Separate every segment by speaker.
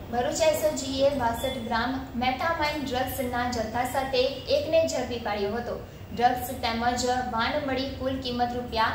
Speaker 1: ભરૂચ એસઓજીએ 62 ગ્રામ મેટામાઇન ડ્રગ્સના જથ્થા સાથે એકને ઝડપી પાડ્યો હતો। ડ્રગ્સ તેમજ વાન મળી કુલ કિંમત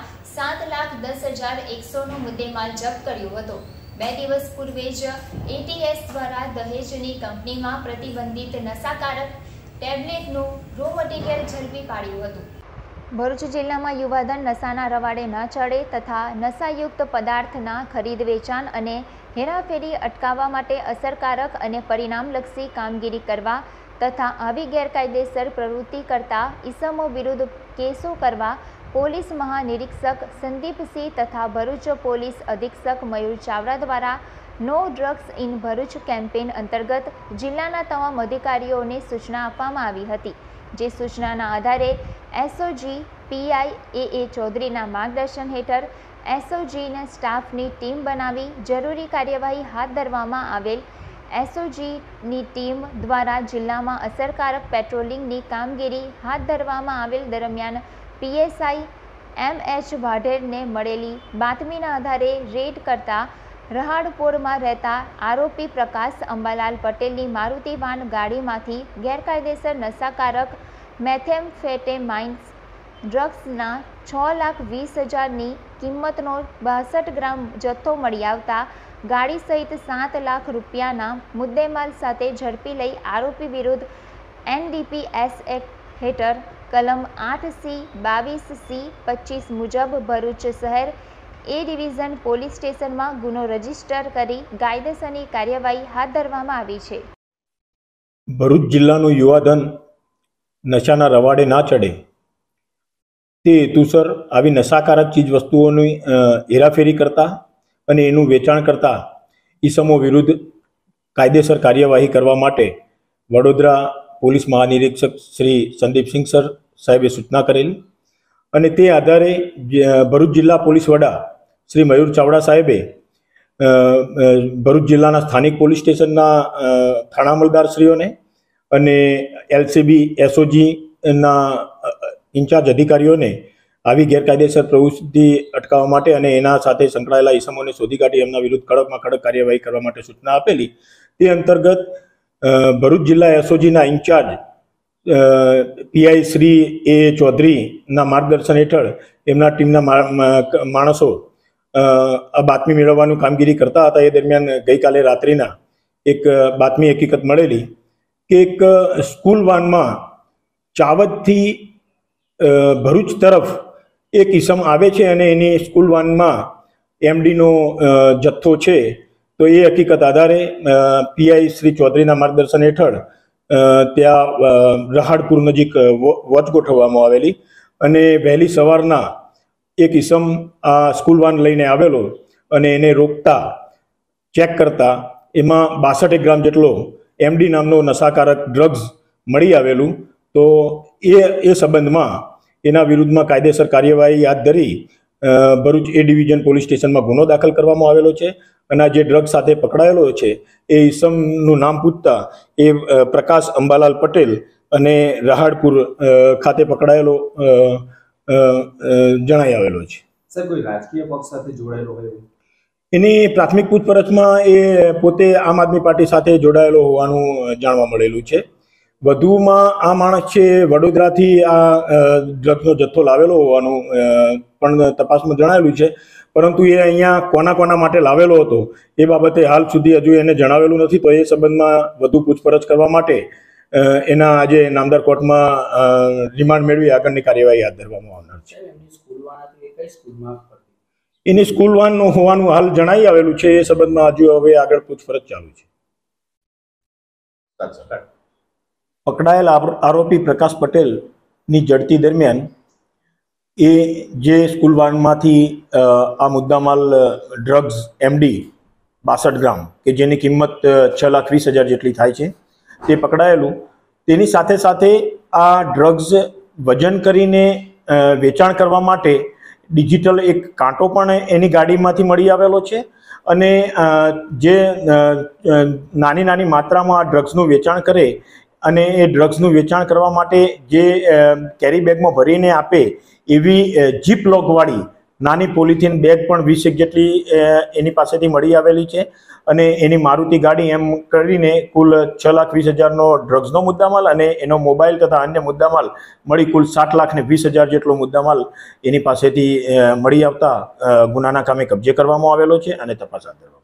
Speaker 1: ₹7,10,100નો મુદ્દેમાલ જપ્ત કર્યો હતો। 2 દિવસ પૂર્વે જ એટીએસ દ્વારા દહેજની કંપનીમાં પ્રતિબંધિત નશાકારક ટેબ્લેટનું રો મટીરિયલ ઝડપી પાડ્યું હતું। ભરૂચ જિલ્લામાં યુવાધન નશાના રવાડે ન ચડે તથા નશાયુક્ત પદાર્થના ખરીદ વેચાણ અને હેરાફેરી અટકાવવા માટે અસરકારક અને પરિણામલક્ષી કામગીરી કરવા તથા આવી ગેરકાયદેસર પ્રવૃત્તિ કરતા ઇસમો વિરુદ્ધ કેસો કરવા પોલીસ મહાનિરીક્ષક સંદીપસિંહ તથા ભરૂચ પોલીસ અધિક્ષક મયુર ચાવડા દ્વારા no drugs in Bharuch campaign અંતર્ગત જિલ્લાના તમામ અધિકારીઓને સૂચના આપવામાં આવી હતી। જે સૂચનાના આધારે એસઓજી પીઆઈ એ ચૌધરીના માર્ગદર્શન હેઠળ એસઓજીના સ્ટાફની ટીમ બનાવી જરૂરી કાર્યવાહી હાથ ધરવામાં આવેલ। એસઓજીની ટીમ દ્વારા જિલ્લામાં અસરકારક પેટ્રોલિંગની કામગીરી હાથ ધરવામાં આવેલ દરમિયાન પીએસઆઈ એમએચ વાઢેરને મળેલી બાતમીના આધારે રેડ કરતા રહાડપોરમાં રહેતા આરોપી પ્રકાશ અંબાલાલ પટેલની મારુતિ વાન ગાડીમાંથી ગેરકાયદેસર નશાકારક મેથેમ્ફેટેમાઇન ડ્રગ્સના 6,20,000ની કિંમતનો 62 ગ્રામ જથ્થો મળી આવતા ગાડી સહિત 7 લાખ રૂપિયાના મુદ્દેમાલ સાથે ઝડપી લઈ આરોપી વિરુદ્ધ એનડીપીએસ એક્ટ હેઠળ કલમ 8C 22C 25 મુજબ ભરૂચ શહેર એ ડિવિઝન પોલીસ સ્ટેશનમાં ગુનો રજીસ્ટર કરી કાયદેસરની કાર્યવાહી હાથ ધરવામાં આવી છે।
Speaker 2: ભરૂચ જિલ્લાનું યુવાધન નશાના રવાડે ના ચડે તે હેતુસર આવી નશાકારક ચીજ વસ્તુઓની હેરાફેરી કરતા અને એનું વેચાણ કરતા ઈસમો વિરુદ્ધ કાયદેસર કાર્યવાહી કરવા માટે વડોદરા પોલીસ મહાનિરીક્ષક શ્રી સંદીપસિંહ સર સાહેબે સૂચના કરેલી અને તે આધારે ભરૂચ જિલ્લા પોલીસ વડા શ્રી મયુર ચાવડા સાહેબે ભરૂચ જિલ્લાના સ્થાનિક પોલીસ સ્ટેશનના થાણા અમલદારશ્રીઓને અને એલસીબી એસઓજીના ઇન્ચાર્જ અધિકારીઓને આવી ગેરકાયદેસર પ્રવૃત્તિ અટકાવવા માટે અને એના સાથે સંકળાયેલા ઇસમોને શોધી કાઢી એમના વિરુદ્ધ કડકમાં કડક કાર્યવાહી કરવા માટે સૂચના આપેલી। તે અંતર્ગત ભરૂચ જિલ્લા એસઓજીના ઇન્ચાર્જ પીઆઈ શ્રી એ ચૌધરીના માર્ગદર્શન હેઠળ એમના ટીમના માણસો આ બાતમી મેળવવાનું કામગીરી કરતા હતા। એ દરમિયાન ગઈકાલે રાત્રિના એક બાતમી હકીકત મળેલી કે એક સ્કૂલ વાનમાં ચાવદથી ભરૂચ તરફ એક ઇસમ આવે છે અને એની સ્કૂલ વાનમાં એમડીનો જથ્થો છે। તો એ હકીકત આધારે પીઆઈ શ્રી ચૌધરીના માર્ગદર્શન હેઠળ ત્યાં રહાડપુર નજીક વોચ ગોઠવવામાં આવેલી અને વહેલી સવારના એક ઇસમ આ સ્કૂલ વાન લઈને આવેલો અને એને રોકતા ચેક કરતા એમાં 62 ગ્રામ જેટલો એમડી નામનો નશાકારક ડ્રગ્સ મળી આવેલું। તો એ સંબંધમાં એના વિરુદ્ધમાં કાયદેસર કાર્યવાહી હાથ ધરી ભરૂચ એ ડિવિઝન પોલીસ સ્ટેશનમાં ગુનો દાખલ કરવામાં આવેલો છે અને જે ડ્રગ સાથે પકડાયેલો છે એ ઈસમનું નામ પૂછતા એ પ્રકાશ અંબાલાલ પટેલ અને રહાડપુર ખાતે પકડાયેલો જણાઈ આવેલો છે।
Speaker 3: સર, કોઈ રાજકીય પક્ષ સાથે જોડાયેલો હોય?
Speaker 2: એની પ્રાથમિક પૂછપરછમાં એ પોતે આમ આદમી પાર્ટી સાથે જોડાયેલો હોવાનું જાણવા મળેલું છે। વધુમાં આ માણસ છે વડોદરાથી આ ડ્રગ્સનો જથ્થો લાવેલો હોવાનું પણ તપાસમાં જણાવેલું છે, પરંતુ એ અહીંયા કોના માટે લાવેલો હતો એ બાબતે હાલ સુધી હજુ એને જણાવેલું નથી। તો એ સંબંધમાં વધુ પૂછપરછ કરવા માટે એના આજે નામદાર કોર્ટમાં રિમાન્ડ મેળવી આગળની કાર્યવાહી હાથ ધરવામાં આવનાર છે। એની સ્કૂલ વાન હોવાનું હાલ જણાઈ આવેલું છે। એ સંબંધમાં હજુ હવે આગળ પૂછપરછ ચાલુ છે। પકડાયેલ આરોપી પ્રકાશ પટેલની ઝડપી દરમિયાન એ જે સ્કૂલ વાનમાંથી આ મુદ્દામાલ ડ્રગ્સ એમડી 62 ગ્રામ કે જેની કિંમત 6,20,000 જેટલી થાય છે તે પકડાયેલું, તેની સાથે સાથે આ ડ્રગ્સ વજન કરીને વેચાણ કરવા માટે ડિજિટલ એક કાંટો પણ એની ગાડીમાંથી મળી આવેલો છે અને જે નાની માત્રામાં આ ડ્રગ્સનું વેચાણ કરે અને એ ડ્રગ્સનું વેચાણ કરવા માટે જે કેરી બેગમાં ભરીને આપે એવી જીપ લોકવાળી નાની પોલિથીન બેગ પણ 20 જેટલી એની પાસેથી મળી આવેલી છે અને એની મારુતિ ગાડી એમ કરીને કુલ 6,20,000નો ડ્રગ્સનો મુદ્દામાલ અને એનો મોબાઈલ તથા અન્ય મુદ્દામાલ મળી કુલ 7,20,000 જેટલો મુદ્દામાલ એની પાસેથી મળી આવતા ગુનાના કામે કબજે કરવામાં આવેલો છે અને તપાસ હાથ ધરવામાં